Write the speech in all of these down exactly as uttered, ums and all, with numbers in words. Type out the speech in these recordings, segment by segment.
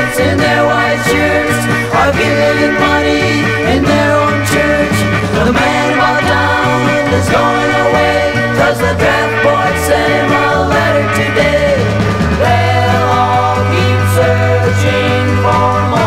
boys in their white shirts are giving money in their own church. The man about town is going away, 'cause the draft board sent him a letter today. They'll all keep searching for more.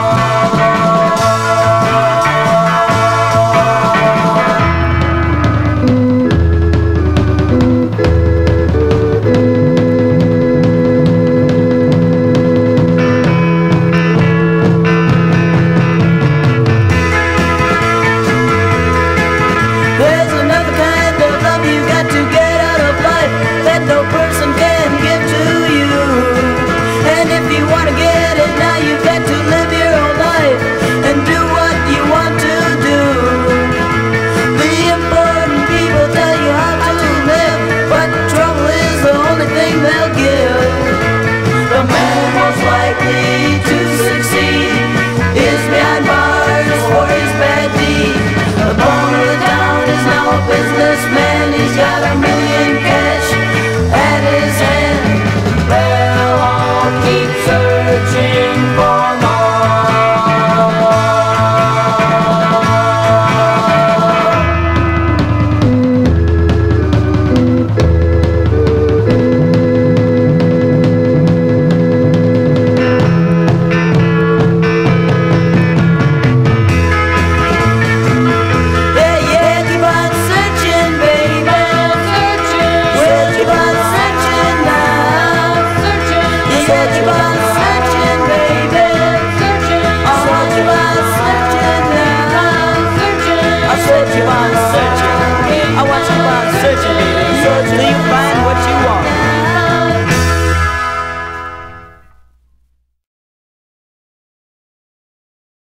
There's another kind of love you've got to get out of life that no person can give to you. And if you want to get it now, you've got to live your own life and do what you want to do. The important people tell you how to live, but trouble is the only thing they'll give. The man most likely to succeed is behind bars for his bad deed. The bone of the town is now a businessman. He's got a million cash at his hand. They'll all keep searching.